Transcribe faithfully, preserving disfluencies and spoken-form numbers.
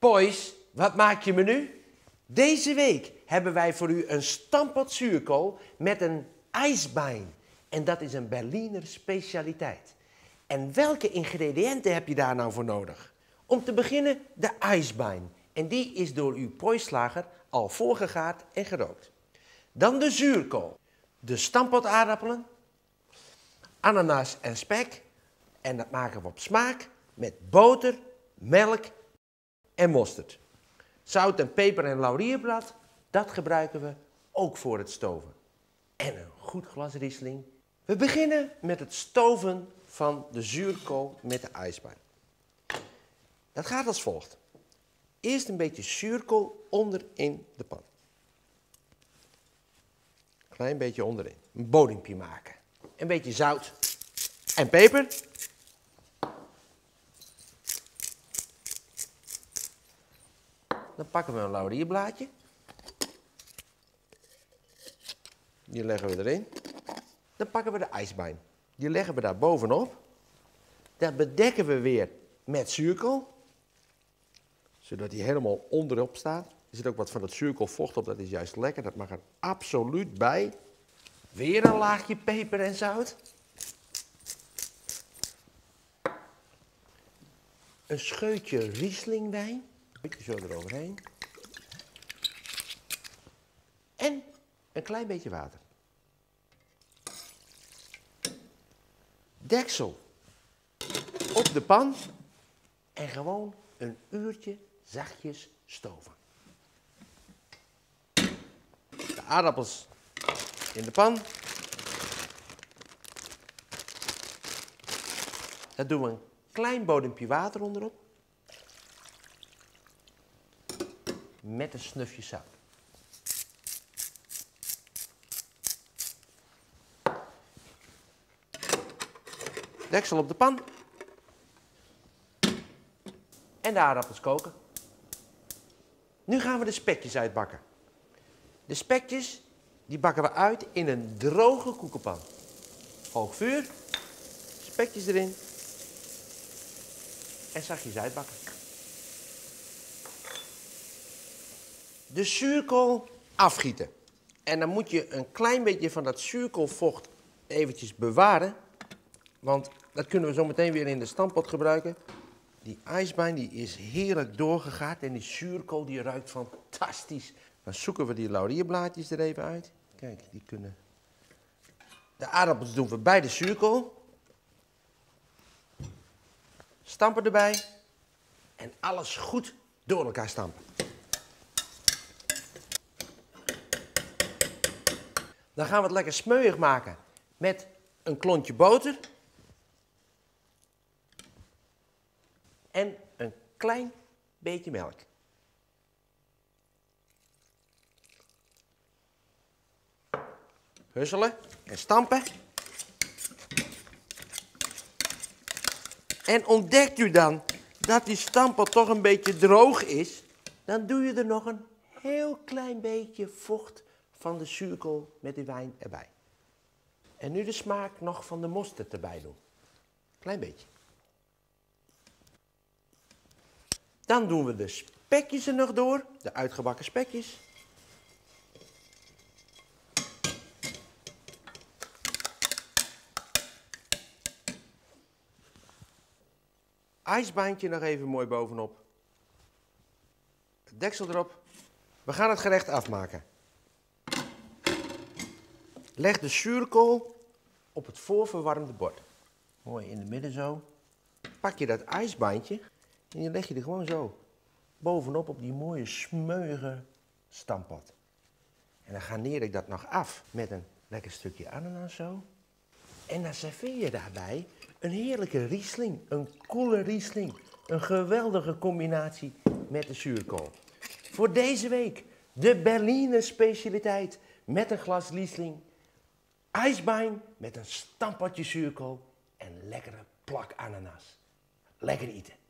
Boys, wat maak je me nu? Deze week hebben wij voor u een stampot zuurkool met een ijsbein. En dat is een Berliner specialiteit. En welke ingrediënten heb je daar nou voor nodig? Om te beginnen de ijsbein. En die is door uw pooislager al voorgegaard en gerookt. Dan de zuurkool. De stampotaardappelen, ananas en spek. En dat maken we op smaak met boter, melk en mosterd. Zout en peper en laurierblad, dat gebruiken we ook voor het stoven. En een goed glas Riesling. We beginnen met het stoven van de zuurkool met de ijsbein. Dat gaat als volgt. Eerst een beetje zuurkool onder in de pan. Klein beetje onderin. Een bodempje maken. Een beetje zout en peper. Dan pakken we een laurierblaadje. Die leggen we erin. Dan pakken we de ijsbein. Die leggen we daar bovenop. Dat bedekken we weer met zuurkool. Zodat die helemaal onderop staat. Er zit ook wat van het zuurkoolvocht op, dat is juist lekker. Dat mag er absoluut bij. Weer een laagje peper en zout. Een scheutje Rieslingwijn. Beetje zo eroverheen. En een klein beetje water. Deksel op de pan. En gewoon een uurtje zachtjes stoven. De aardappels in de pan. Daar doen we een klein bodempje water onderop. Met een snufje zout. Deksel op de pan. En de aardappels koken. Nu gaan we de spekjes uitbakken. De spekjes die bakken we uit in een droge koekenpan. Hoog vuur. Spekjes erin. En zachtjes uitbakken. De zuurkool afgieten. En dan moet je een klein beetje van dat zuurkoolvocht eventjes bewaren. Want dat kunnen we zo meteen weer in de stampot gebruiken. Die ijsbein die is heerlijk doorgegaard en die zuurkool die ruikt fantastisch. Dan zoeken we die laurierblaadjes er even uit. Kijk, die kunnen... De aardappels doen we bij de zuurkool. Stampen erbij. En alles goed door elkaar stampen. Dan gaan we het lekker smeuig maken met een klontje boter. En een klein beetje melk. Husselen en stampen. En ontdekt u dan dat die stampot toch een beetje droog is, dan doe je er nog een heel klein beetje vocht van de zuurkool met de wijn erbij. En nu de smaak nog van de mosterd erbij doen. Klein beetje. Dan doen we de spekjes er nog door, de uitgebakken spekjes. Ijsbeintje nog even mooi bovenop. Het deksel erop. We gaan het gerecht afmaken. Leg de zuurkool op het voorverwarmde bord. Mooi in het midden zo. Pak je dat ijsbeintje en je leg je er gewoon zo bovenop op die mooie smeuïge stampot. En dan garneer ik dat nog af met een lekker stukje ananas zo. En dan serveer je daarbij een heerlijke Riesling, een koele Riesling. Een geweldige combinatie met de zuurkool. Voor deze week de Berliner specialiteit met een glas Riesling. Ijsbein met een stampotje zuurkool en lekkere plak ananas. Lekker eten.